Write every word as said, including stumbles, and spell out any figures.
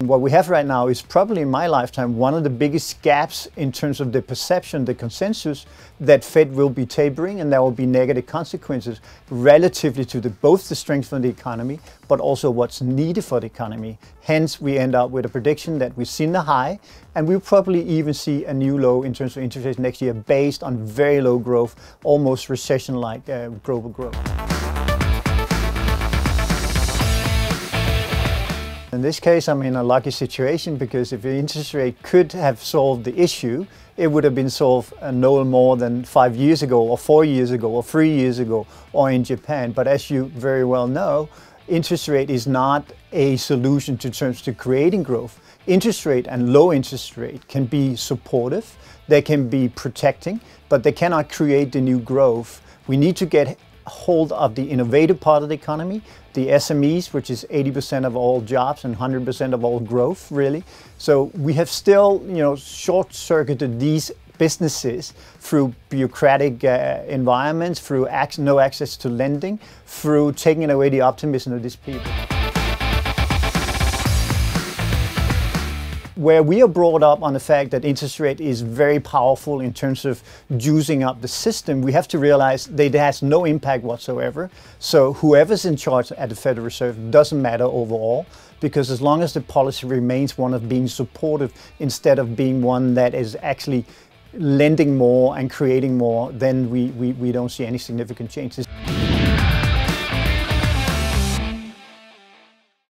What we have right now is probably in my lifetime one of the biggest gaps in terms of the perception, the consensus that Fed will be tapering and there will be negative consequences relatively to the, both the strength of the economy but also what's needed for the economy. Hence we end up with a prediction that we've seen the high and we'll probably even see a new low in terms of interest rates next year based on very low growth, almost recession-like uh, global growth. In this case, I'm in a lucky situation because if the interest rate could have solved the issue, it would have been solved uh, no more than five years ago or four years ago or three years ago or in Japan. But as you very well know, interest rate is not a solution to terms to creating growth. Interest rate and low interest rate can be supportive, they can be protecting, but they cannot create the new growth. We need to get hold of the innovative part of the economy, the S M Es, which is eighty percent of all jobs and one hundred percent of all growth, really. So we have still, you know, short-circuited these businesses through bureaucratic uh, environments, through ac- no access to lending, through taking away the optimism of these people. Where we are brought up on the fact that interest rate is very powerful in terms of juicing up the system, we have to realize that it has no impact whatsoever. So whoever's in charge at the Federal Reserve doesn't matter overall, because as long as the policy remains one of being supportive instead of being one that is actually lending more and creating more, then we, we, we don't see any significant changes.